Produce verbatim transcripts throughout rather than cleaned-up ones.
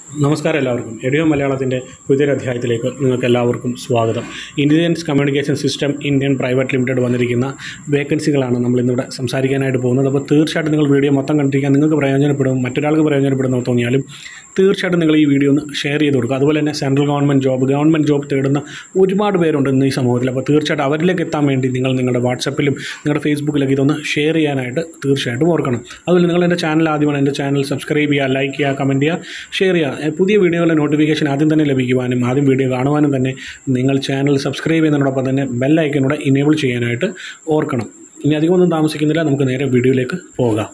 നമസ്കാരം എല്ലാവർക്കും. എഡിയോ മലയാളത്തിൻ്റെ പുതിയൊരു അധ്യായത്തിലേക്ക് നിങ്ങൾക്ക് എല്ലാവർക്കും സ്വാഗതം. Intelligence communication system Indian private limited വന്നിരിക്കുന്ന വേക്കൻസികളാണ് നമ്മൾ ഇന്നിവിടെ സംസാരിക്കാനായിട്ട് പോകുന്നത്. അപ്പോൾ തീർച്ചയായിട്ടും നിങ്ങൾ വീഡിയോ മൊത്തം കണ്ടിരിക്കാൻ നിങ്ങൾക്ക് പ്രയോജനപ്പെടും, മറ്റൊരാൾക്ക് പ്രയോജനപ്പെടുന്നോ തോന്നിയാലും തീർച്ചയായിട്ടും നിങ്ങൾ ഈ വീഡിയോ ഒന്ന് ഷെയർ ചെയ്ത് കൊടുക്കുക. അതുപോലെ തന്നെ central government job government job തേടുന്ന ഒരുപാട് പേരുണ്ട് ഇന്ന് ഈ സമൂഹത്തിൽ. അപ്പോൾ തീർച്ചയായിട്ടും അവരിലേക്ക് എത്താൻ വേണ്ടി നിങ്ങൾ നിങ്ങളുടെ വാട്സപ്പിലും നിങ്ങളുടെ ഫേസ്ബുക്കിലൊക്കെ ഇതൊന്ന് ഷെയർ ചെയ്യാനായിട്ട് തീർച്ചയായിട്ടും ഓർക്കണം. അതുപോലെ നിങ്ങൾ എൻ്റെ ചാനൽ ആദ്യമാണ് എൻ്റെ ചാനൽ സബ്സ്ക്രൈബ് ചെയ്യുക, ലൈക്ക് ചെയ്യുക, കമൻറ്റ് ചെയ്യുക, ഷെയർ ചെയ്യുക. പുതിയ വീഡിയോകളുടെ നോട്ടിഫിക്കേഷൻ ആദ്യം തന്നെ ലഭിക്കുവാനും ആദ്യം വീഡിയോ കാണുവാനും തന്നെ നിങ്ങൾ ചാനൽ സബ്സ്ക്രൈബ് ചെയ്യുന്നതിനോടൊപ്പം തന്നെ ബെൽ ഐക്കനൂടെ ഇനേബിൾ ചെയ്യാനായിട്ട് ഓർക്കണം. ഇനി അധികമൊന്നും താമസിക്കുന്നില്ല, നമുക്ക് നേരെ വീഡിയോയിലേക്ക് പോകാം.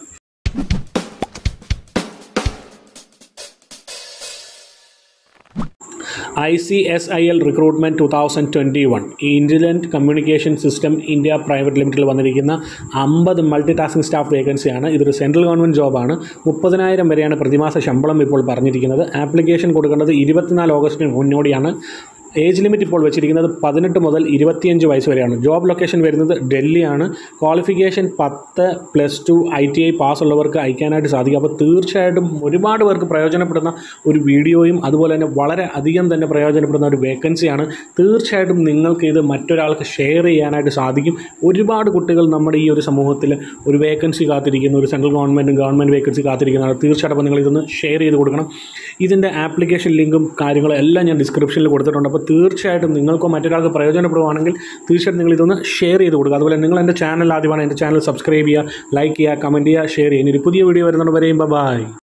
I C S I L recruitment twenty twenty-one intelligent communication system India private ലിമിറ്റഡിൽ വന്നിരിക്കുന്ന അമ്പത് മൾട്ടി ടാസ്കിംഗ് സ്റ്റാഫ് വേക്കൻസിയാണ്. ഇതൊരു സെൻട്രൽ ഗവൺമെൻറ് ജോബാണ്. മുപ്പതിനായിരം വരെയാണ് പ്രതിമാസ ശമ്പളം ഇപ്പോൾ പറഞ്ഞിരിക്കുന്നത്. ആപ്ലിക്കേഷൻ കൊടുക്കേണ്ടത് ഇരുപത്തിനാല് ഓഗസ്റ്റിന് മുന്നോടിയാണ്. ഏജ് ലിമിറ്റ് ഇപ്പോൾ വെച്ചിരിക്കുന്നത് പതിനെട്ട് മുതൽ ഇരുപത്തിയഞ്ച് വയസ്സ് വരെയാണ്. ജോബ് ലൊക്കേഷൻ വരുന്നത് ഡൽഹിയാണ്. ക്വാളിഫിക്കേഷൻ പത്ത് plus two I T I pass ഉള്ളവർക്ക് അയക്കാനായിട്ട് സാധിക്കും. അപ്പോൾ തീർച്ചയായിട്ടും ഒരുപാട് പേർക്ക് പ്രയോജനപ്പെടുന്ന ഒരു വീഡിയോയും അതുപോലെ തന്നെ വളരെ അധികം തന്നെ പ്രയോജനപ്പെടുന്ന ഒരു വേക്കൻസിയാണ്. തീർച്ചയായിട്ടും നിങ്ങൾക്ക് ഇത് മറ്റൊരാൾക്ക് ഷെയർ ചെയ്യാനായിട്ട് സാധിക്കും. ഒരുപാട് കുട്ടികൾ നമ്മുടെ ഈ ഒരു സമൂഹത്തിൽ ഒരു വേക്കൻസി കാത്തിരിക്കുന്ന, ഒരു സെൻട്രൽ ഗവൺമെൻറ്റും ഗവൺമെൻറ് വേക്കൻസി കാത്തിരിക്കുന്നതാണ്. തീർച്ചയായിട്ടും നിങ്ങൾ ഇതൊന്ന് ഷെയർ ചെയ്ത് കൊടുക്കണം. ഇതിൻ്റെ ആപ്ലിക്കേഷൻ ലിങ്കും കാര്യങ്ങളും എല്ലാം ഞാൻ ഡിസ്ക്രിപ്ഷനിൽ കൊടുത്തിട്ടുണ്ട്. അപ്പോൾ തീർച്ചയായിട്ടും നിങ്ങൾക്കോ മറ്റൊരാൾക്ക് പ്രയോജനപ്പെടുവാണെങ്കിൽ തീർച്ചയായിട്ടും നിങ്ങൾ ഇതൊന്ന് ഷെയർ ചെയ്ത് കൊടുക്കുക. അതുപോലെ നിങ്ങൾ എൻ്റെ ചാനൽ ആദ്യമാണ് എൻ്റെ ചാനൽ സബ്സ്ക്രൈബ് ചെയ്യുക, ലൈക്ക് ചെയ്യുക, കമൻറ്റ് ചെയ്യുക, ഷെയർ ചെയ്യുക. ഇനി ഒരു പുതിയ വീഡിയോ വരുന്നത് വരെയും ബൈ.